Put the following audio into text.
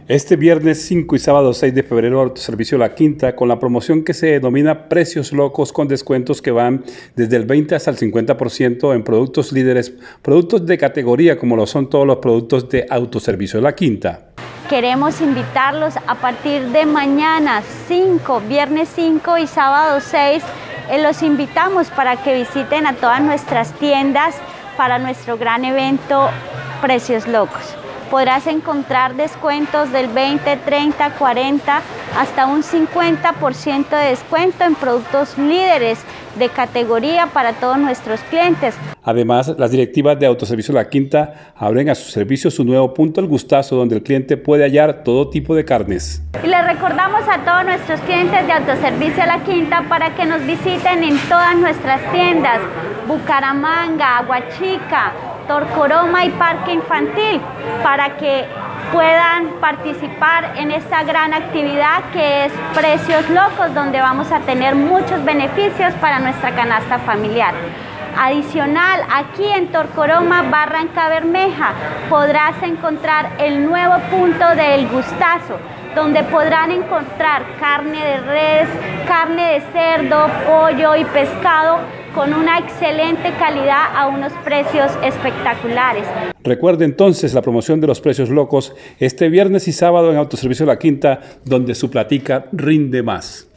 Este viernes 5 y sábado 6 de febrero, Autoservicio La Quinta, con la promoción que se denomina Precios Locos, con descuentos que van desde el 20 hasta el 50% en productos líderes, productos de categoría como lo son todos los productos de Autoservicio La Quinta. Queremos invitarlos a partir de mañana 5, viernes 5 y sábado 6, los invitamos para que visiten a todas nuestras tiendas para nuestro gran evento Precios Locos. Podrás encontrar descuentos del 20, 30, 40, hasta un 50% de descuento en productos líderes de categoría para todos nuestros clientes. Además, las directivas de Autoservicio La Quinta abren a su servicio su nuevo punto El Gustazo, donde el cliente puede hallar todo tipo de carnes. Y les recordamos a todos nuestros clientes de Autoservicio La Quinta para que nos visiten en todas nuestras tiendas: Bucaramanga, Aguachica, Torcoroma y Parque Infantil, para que puedan participar en esta gran actividad que es Precios Locos, donde vamos a tener muchos beneficios para nuestra canasta familiar. Adicional, aquí en Torcoroma, Barranca Bermeja, podrás encontrar el nuevo punto de El Gustazo, donde podrán encontrar carne de res, carne de cerdo, pollo y pescado con una excelente calidad a unos precios espectaculares. Recuerde entonces la promoción de los Precios Locos este viernes y sábado en Autoservicio La Quinta, donde su platica rinde más.